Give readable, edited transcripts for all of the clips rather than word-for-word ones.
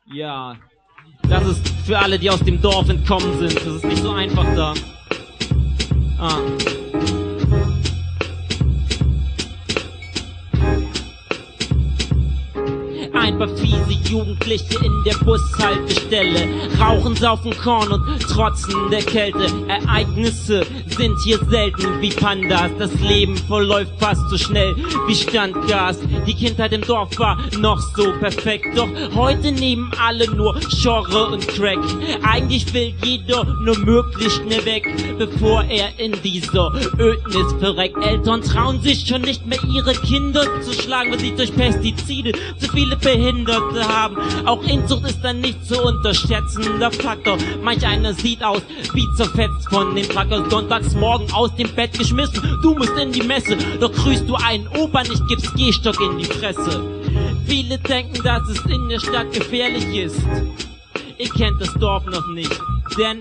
Ja, das ist für alle, die aus dem Dorf entkommen sind. Das ist nicht so einfach da. Ein paar fiese Jugendliche in der Bushaltestelle rauchen, saufen Korn und trotzen der Kälte. Ereignisse sind hier selten wie Pandas. Das Leben verläuft fast so schnell wie Standgas. Die Kindheit im Dorf war noch so perfekt, doch heute nehmen alle nur Genre und Crack. Eigentlich will jeder nur möglichst schnell weg, bevor er in dieser Ödnis verreckt. Eltern trauen sich schon nicht mehr, ihre Kinder zu schlagen, weil sie durch Pestizide zu viele Behinderte haben. Auch Inzucht ist ein nicht zu unterschätzender Faktor. Manch einer sieht aus wie zerfetzt von dem Traktor. Sonntags morgen aus dem Bett geschmissen, du musst in die Messe, doch grüßt du einen Opa nicht, gibst Gehstock in die Fresse. Viele denken, dass es in der Stadt gefährlich ist. Ihr kennt das Dorf noch nicht, denn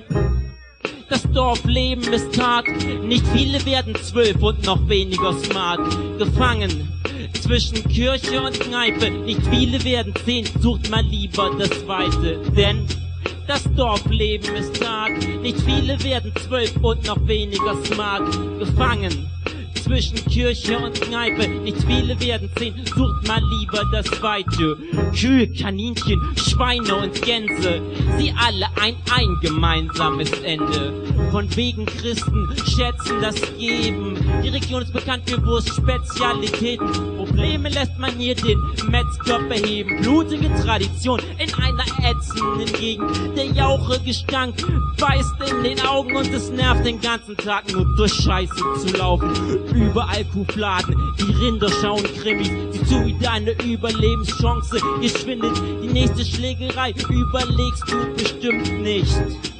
das Dorfleben ist hart. Nicht viele werden 12 und noch weniger smart. Gefangen zwischen Kirche und Kneipe, nicht viele werden 10, sucht mal lieber das Weite, denn das Dorfleben ist hart. Nicht viele werden 12 und noch weniger smart. Gefangen zwischen Kirche und Kneipe, nicht viele werden 10, sucht mal lieber das Weite. Kühe, Kaninchen, Schweine und Gänse, sie alle ein gemeinsames Ende. Von wegen Christen schätzen das Geben. Die Region ist bekannt für Wurstspezialitäten. Probleme lässt man hier den Metzger beheben. Blutige Tradition in einer ätzenden Gegend. Der Jauchegestank beißt in den Augen und es nervt den ganzen Tag nur durch Scheiße zu laufen. Überall Kuhfladen, die Rinder schauen Krimis. Siehst du wieder eine Überlebenschance? Hier schwindet die nächste Schlägerei, überlegst du bestimmt nicht.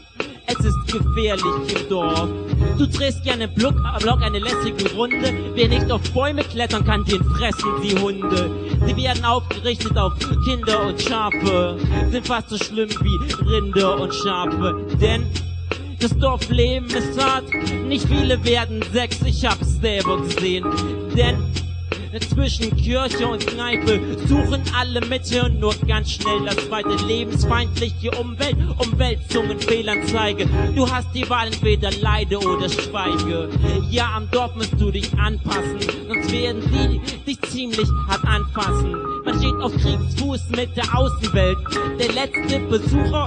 Es ist gefährlich im Dorf. Du drehst gerne Block, eine lässige Runde. Wer nicht auf Bäume klettern kann, den fressen die Hunde. Sie werden aufgerichtet auf Kinder und Schafe, sind fast so schlimm wie Rinder und Schafe. Denn das Dorfleben ist hart, nicht viele werden 6, ich hab's selber gesehen. Denn zwischen Kirche und Kneipe suchen alle Mitte und nur ganz schnell das Weite. Lebensfeindliche Umwelt, Umwälzungen, Fehlanzeige. Du hast die Wahl, entweder leide oder schweige. Ja, am Dorf musst du dich anpassen, sonst werden sie dich ziemlich hart anfassen. Man steht auf Kriegsfuß mit der Außenwelt. Der letzte Besucher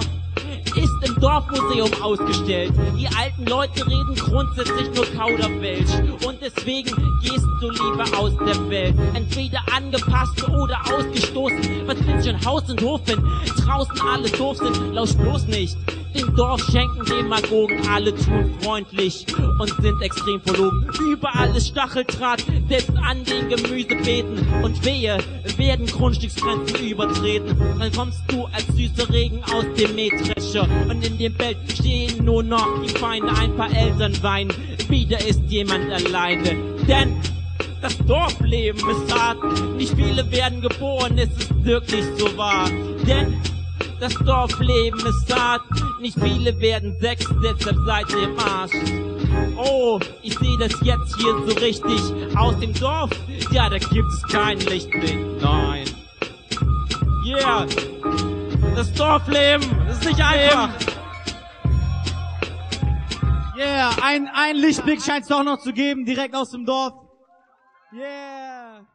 ist im Dorfmuseum ausgestellt. Die alten Leute reden grundsätzlich nur Kauderwelsch und deswegen gehst du lieber aus der Welt. Entweder angepasst oder ausgestoßen. Was willst du in Haus und Hof, wenn draußen alle doof sind? Lausch bloß nicht dem Dorf, schenken Demagogen, alle tun freundlich und sind extrem verlogen. Überall ist Stacheldraht, selbst an den Gemüsebeeten. Und wehe, werden Grundstücksgrenzen übertreten. Dann kommst du als süßer Regen aus dem Mähdrescher und in dem Bett stehen nur noch die Feinde. Ein paar Eltern weinen, wieder ist jemand alleine. Denn das Dorfleben ist hart, nicht viele werden geboren, es ist wirklich so wahr. Denn das Dorfleben ist hart, nicht viele werden 6, deshalb seid ihr im Arsch. Oh, ich sehe das jetzt hier so richtig. Aus dem Dorf, ja, da gibt es kein Lichtblick, nein. Yeah, das Dorfleben ist nicht einfach. Yeah, ein Lichtblick scheint es doch noch zu geben, direkt aus dem Dorf. Yeah.